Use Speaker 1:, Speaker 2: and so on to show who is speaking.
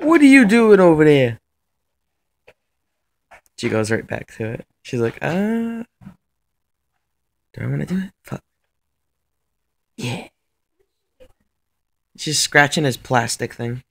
Speaker 1: What are you doing over there? She goes right back to it. She's like, do I want to do it? Fuck. Yeah. She's scratching his plastic thing.